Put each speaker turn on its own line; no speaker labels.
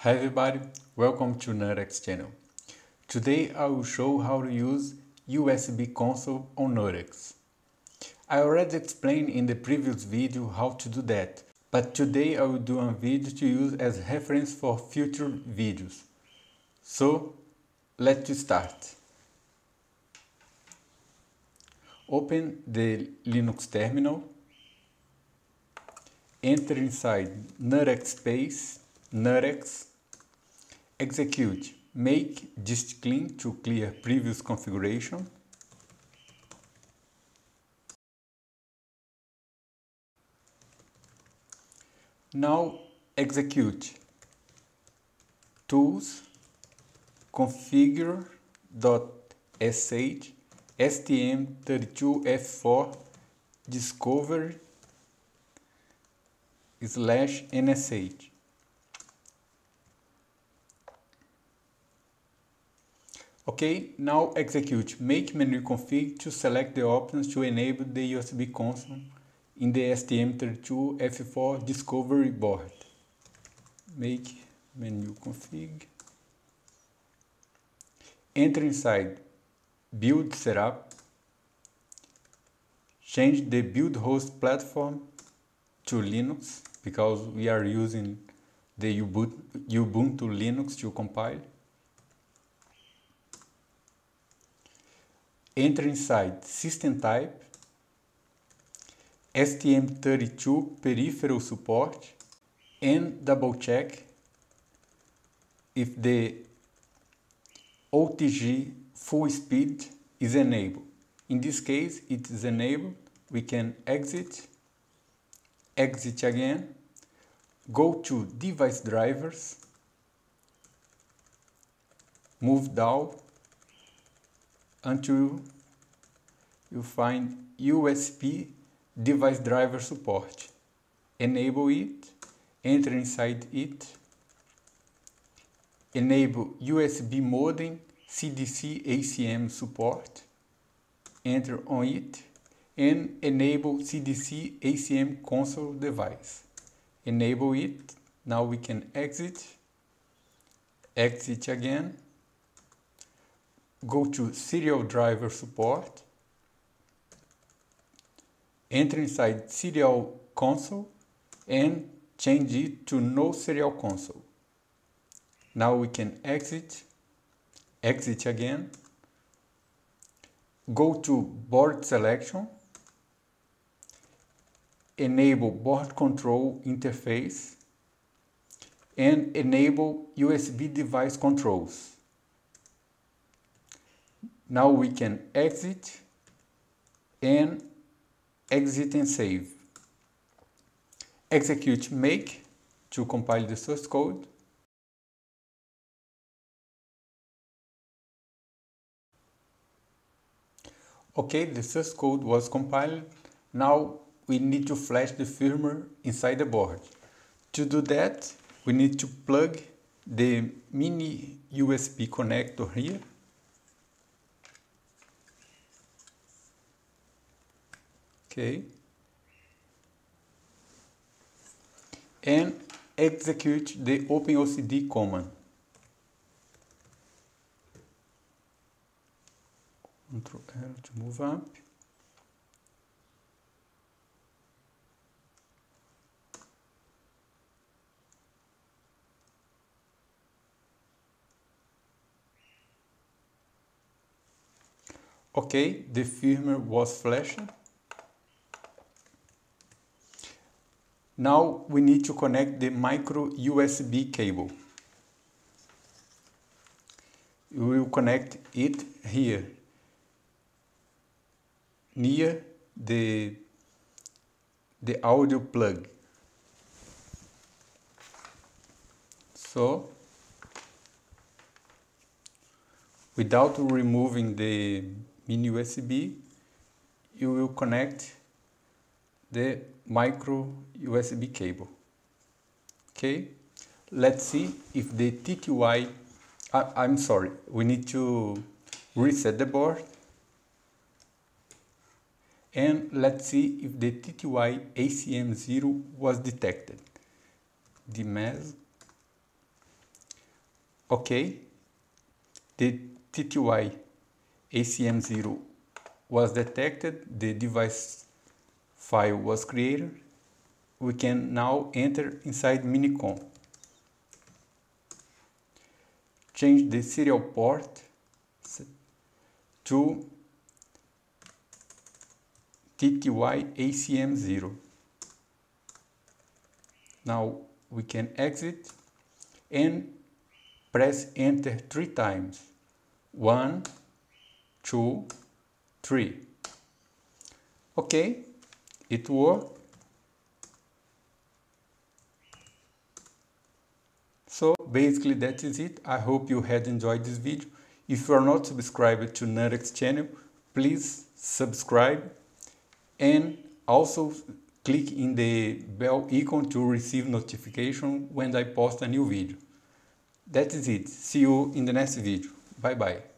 Hi everybody, welcome to NuttX channel. Today I will show how to use USB console on NuttX. I already explained in the previous video how to do that, but today I will do a video to use as reference for future videos. So, let's start. Open the Linux terminal, enter inside NuttX space, NuttX, execute make dist clean to clear previous configuration. Now execute tools configure.sh stm32f4 discovery /nsh. Okay, now execute make menu config to select the options to enable the USB console in the STM32F4 discovery board. Make menu config. Enter inside build setup. Change the build host platform to Linux because we are using the Ubuntu Linux to compile. Enter inside system type, STM32 peripheral support, and double check if the OTG full speed is enabled. In this case, it is enabled. We can exit again, go to device drivers, move down until you find USB device driver support. Enable it, enter inside it, enable USB modem CDC ACM support, enter on it, and enable CDC ACM console device. Enable it, now we can exit again, go to serial driver support, enter inside serial console and change it to no serial console. Now we can exit again, go to board selection, enable board control interface and enable USB device controls. Now we can exit and save. Execute make to compile the source code. Okay, the source code was compiled. Now we need to flash the firmware inside the board. To do that, we need to plug the mini USB connector here. Okay, and execute the OpenOCD command. Ctrl L to move up. Okay, the firmware was flashed. Now we need to connect the micro USB cable. We will connect it here, near the audio plug. So, without removing the mini USB, you will connect the micro USB cable. Okay, let's see if the TTY, I'm sorry, we need to reset the board. And let's see if the TTY ACM0 was detected. The mask Okay, the TTY ACM0 was detected, the device file was created. We can now enter inside Minicom. Change the serial port to TTY ACM0. Now we can exit and press enter 3 times. 1, 2, 3. Okay, it worked. So basically that is it. I hope you had enjoyed this video. If you are not subscribed to NuttX channel, please subscribe and also click in the bell icon to receive notification when I post a new video. That is it. See you in the next video. Bye bye.